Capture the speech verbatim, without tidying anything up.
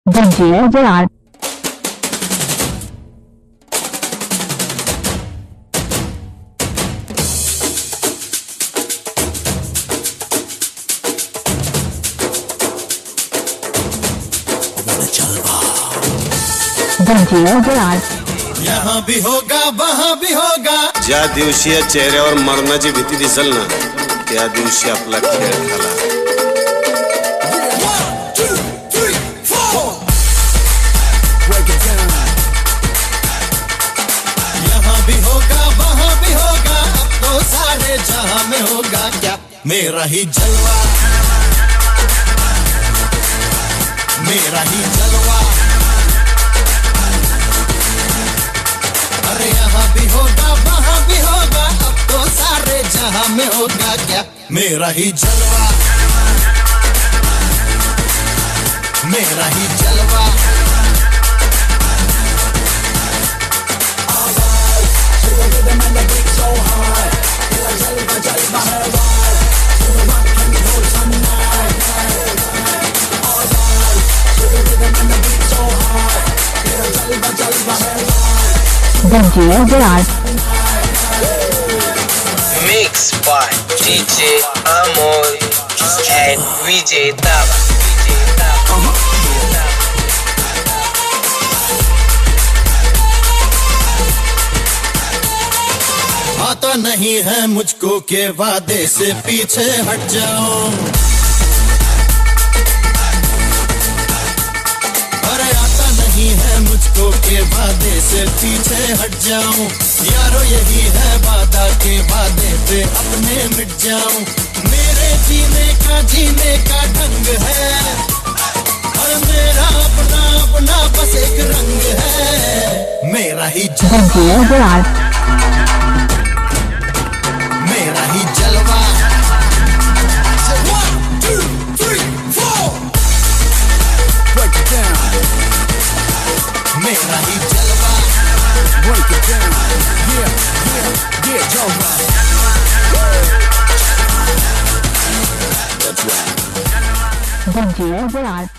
D J Gerard. D J Gerard. यहाँ भी होगा वहाँ भी होगा। ज्या दिवशी या चेहऱ्यावर मरणाची भीती दिसल ना, त्या दिवशी आपला खेळ झाला। यहाँ भी होगा वहाँ भी होगा, अब तो सारे जहाँ में होगा क्या मेरा ही जलवा, मेरा ही जलवा। अरे यहाँ भी होगा वहाँ भी होगा, अब तो सारे जहाँ में होगा क्या मेरा ही जलवा, मेरा ही जलवा। D J Gerard. Mixed by D J Amor and V J Tava. आता नहीं है मुझको के वादे से पीछे हट जाऊं, अरे आता नहीं है मुझको के वादे से पीछे हट जाऊं। यारो यही है वादा के वादे पे अपने मिट जाऊं। मेरे जीने का जीने का ढंग है, और मेरा अपना अपना बस एक रंग है, मेरा ही D J Gerard. मेरा ही जलवा। One, two, three, four. Break it down. मेरा ही जलवा। Break it down. Yeah, yeah, yeah, जलवा। That's right. D J Gerard.